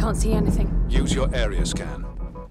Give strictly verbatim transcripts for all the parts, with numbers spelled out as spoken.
can't see anything. Use your area scan.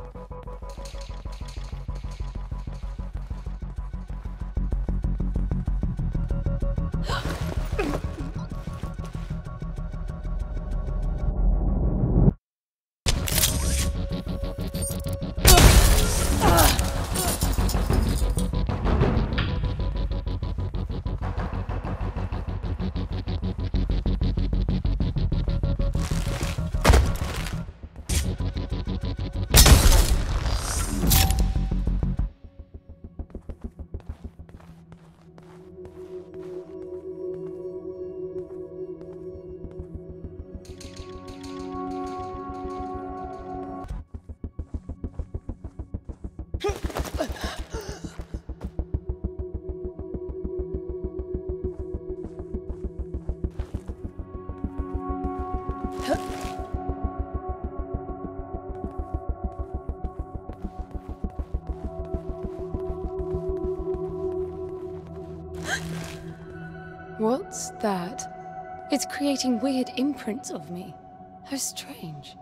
What's that? It's creating weird imprints of me. How strange.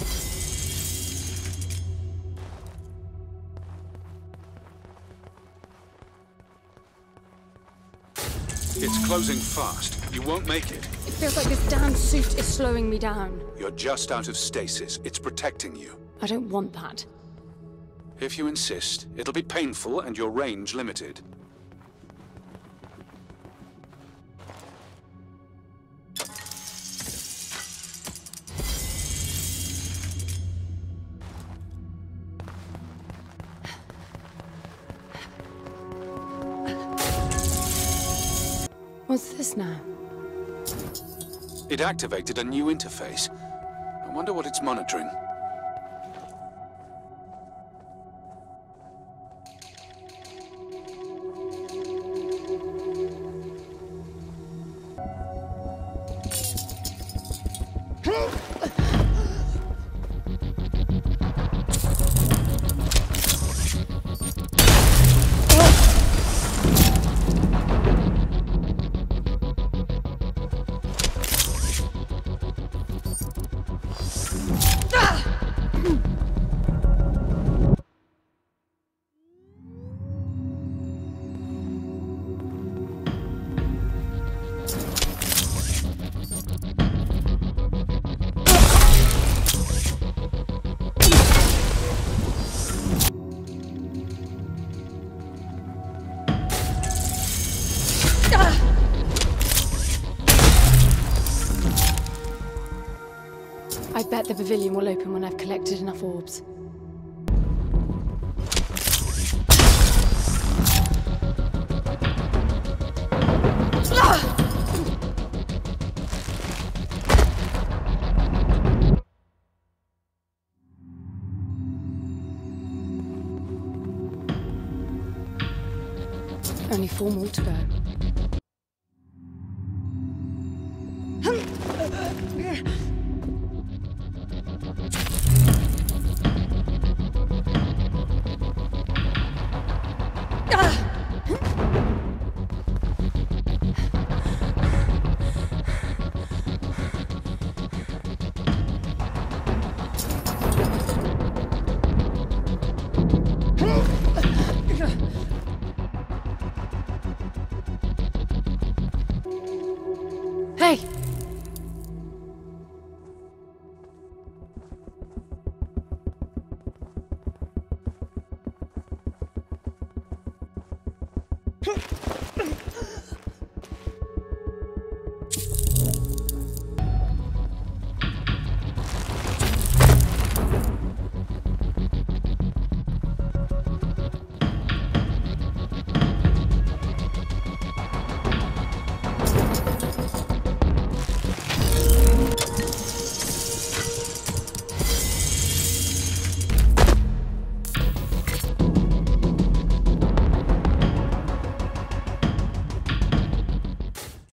It's closing fast. You won't make it. It feels like this damn suit is slowing me down. You're just out of stasis. It's protecting you. I don't want that. If you insist, it'll be painful and your range limited. What's this now? It activated a new interface. I wonder what it's monitoring. I bet the pavilion will open when I've collected enough orbs. Only four more to go. Hey! Huh.